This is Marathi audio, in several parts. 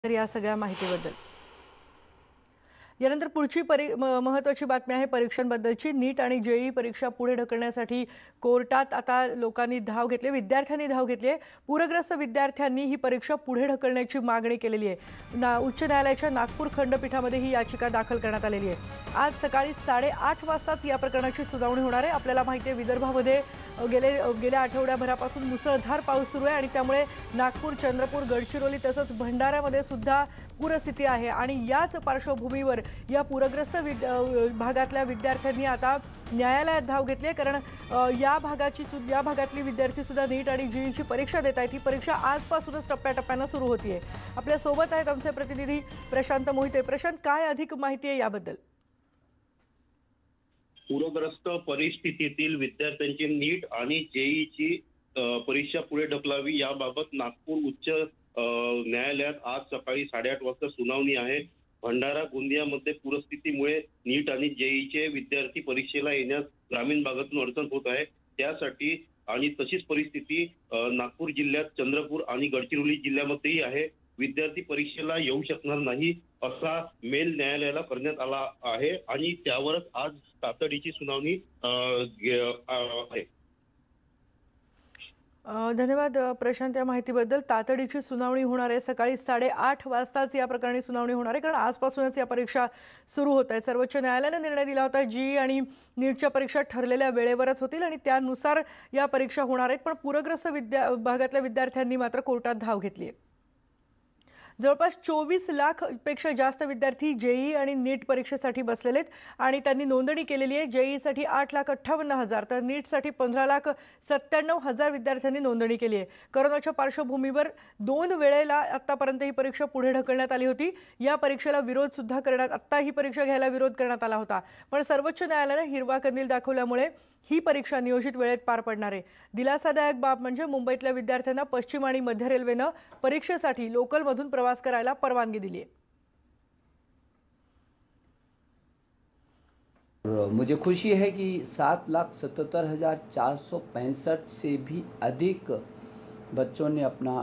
तर या सगळ्या माहितीबद्दल यानंतर पुढची महत्त्वाची बातमी आहे परीक्षांबद्दलची। नीट आणि जेईई परीक्षा पुढे ढकलण्यासाठी कोर्टात आता लोकांनी धाव घेतली, विद्यार्थ्यांनी धाव घेतली आहे। पूरग्रस्त विद्यार्थ्यांनी ही परीक्षा पुढे ढकलण्याची मागणी केलेली आहे। उच्च न्यायालयाच्या नागपूर खंडपीठामध्ये ही याचिका दाखल करण्यात आलेली आहे। आज सकाळी 8:30 वाजताच या प्रकरणाची सुनावणी होणार आहे। आपल्याला माहिती आहे विदर्भामध्ये गेल्या आठवड्याभरापासून मुसळधार पाऊस सुरू आहे आणि त्यामुळे नागपूर, चंद्रपूर, गडचिरोली तसंच भंडाऱ्यामध्ये सुद्धा पूरस्थिती आहे आणि याच पार्श्वभूमीवर या पूरग्रस्त भागातल्या विद्यार्थ्यांनी आता न्यायालयात धाव घेतली आहे। कारण या भागातली विद्यार्थी सुद्धा नीट आणि जेईईची परीक्षा देत आहेत। ही परीक्षा आजपासूनच टप्प्याटप्प्याने सुरू होतीये। आपल्या सोबत आहेत आमचे प्रतिनिधी प्रशांत मोहिते। प्रशांत, काय अधिक माहिती आहे याबद्दल? पूरग्रस्त परिस्थितीतील विद्यार्थ्यांची नीट आणि जेईईची परीक्षा पुढे ढकलावी याबाबत नागपूर उच्च न्यायालयात आज सकाळी 8:30 वाजता सुनावणी आहे। भंडारा गोंदियामध्ये पूरस्थितीमुळे नीट आणि जेईईचे विद्यार्थी परीक्षेला येण्यास ग्रामीण भागातून अडचण होत आहे। त्यासाठी आणि तशीच परिस्थिती नागपूर जिल्ह्यात, चंद्रपूर आणि गडचिरोली जिल्ह्यामध्येही आहे। विद्यार्थी परीक्षेला येऊ शकणार नाही असा मेल न्यायालयाला करण्यात आला आहे आणि त्यावरच आज तातडीची सुनावणी आहे। धन्यवाद प्रशांत या माहितीबद्दल। तातडीची सुनावणी होणार आहे। सकाळी 8:30 वाजताच या प्रकरणी सुनावणी होणार आहे, कारण आजपासूनच या परीक्षा सुरू होत आहेत। सर्वोच्च न्यायालयाने निर्णय दिला होता जेईई आणि नीटच्या परीक्षा ठरलेल्या वेळेवरच होतील आणि त्यानुसार या परीक्षा होणार आहेत। पण पूरग्रस्त भागातल्या विद्यार्थ्यांनी मात्र कोर्टात धाव घेतली आहे। जवळपास 24 लाख पेक्षा जास्त विद्यार्थी जेईई आणि नीट परीक्षेसाठी बसलेले आहेत आणि त्यांनी नोंदणी केलेली आहे। जेईईसाठी 8,58,000 तर नीटसाठी 15,97,000 विद्यार्थ्यांनी नोंदणी केली आहे। कोरोनाच्या पार्श्वभूमीवर 2 वेळेला आतापर्यंत ही परीक्षा पुढे ढकलण्यात आली होती। या परीक्षेला विरोध सुद्धा आता ही परीक्षा घ्यायला विरोध करण्यात आला होता, पण सर्वोच्च न्यायालयाने हिरवा कंदील दाखवल्यामुळे ही परीक्षा नियोजित वेळेत पार पडणार आहे। दिलासादायक बाब म्हणजे मुंबईतल्या विद्यार्थ्यांना पश्चिम आणि मध्य रेल्वेने परीक्षेसाठी लोकलमधून प्रवास करायला परवानगी दिली आहे। मुझे खुशी है कि 7,77,465 से भी अधिक बच्चों ने अपना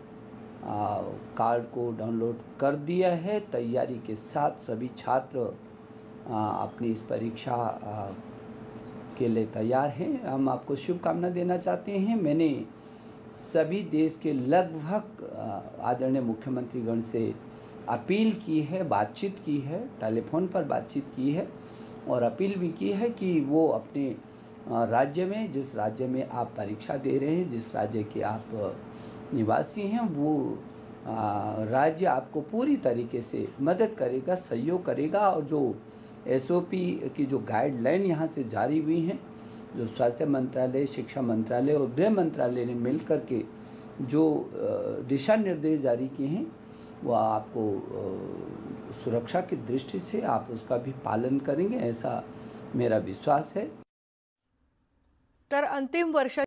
कार्ड को डाउनलोड कर दिया है। तैयारी के साथ सभी छात्र अपनी इस परीक्षा के लिए तैयार हैं। हम आपको शुभकामना देना चाहते हैं। मैंने सभी देश के लगभग आदरणीय मुख्यमंत्रीगण से अपील की है, बातचीत की है, टेलीफोन पर बातचीत की है और अपील भी की है कि वो अपने राज्य में, जिस राज्य में आप परीक्षा दे रहे हैं, जिस राज्य के आप निवासी हैं, वो राज्य आपको पूरी तरीके से मदद करेगा, सहयोग करेगा। और जो एसओपी की जो गाइडलाइन यहाँ से जारी हुई हैं, जो स्वास्थ्य मंत्रालय, शिक्षा मंत्रालय और गृह मंत्रालय ने मिल कर के जो दिशा निर्देश जारी किए हैं, वो आपको सुरक्षा की दृष्टि से आप उसका भी पालन करेंगे, ऐसा मेरा विश्वास है। तर अंतिम वर्ष